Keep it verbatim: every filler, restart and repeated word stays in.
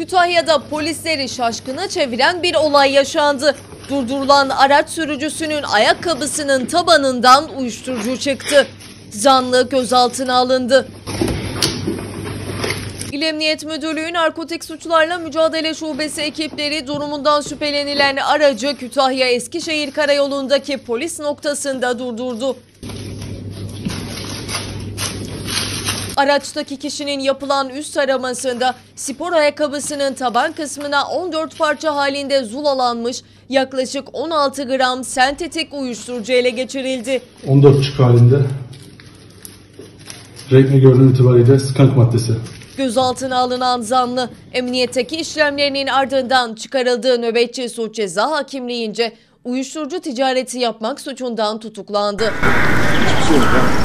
Kütahya'da polisleri şaşkına çeviren bir olay yaşandı. Durdurulan araç sürücüsünün ayakkabısının tabanından uyuşturucu çıktı. Zanlı gözaltına alındı. İl Emniyet Müdürlüğü Narkotik Suçlarla Mücadele Şubesi ekipleri durumundan şüphelenilen aracı Kütahya Eskişehir Karayolu'ndaki polis noktasında durdurdu. Araçtaki kişinin yapılan üst aramasında spor ayakkabısının taban kısmına on dört parça halinde zulalanmış yaklaşık on altı gram sentetik uyuşturucu ele geçirildi. on dört çık halinde renkli görünüm itibariyle skank maddesi. Gözaltına alınan zanlı emniyetteki işlemlerinin ardından çıkarıldığı nöbetçi suç ceza hakimliğince uyuşturucu ticareti yapmak suçundan tutuklandı.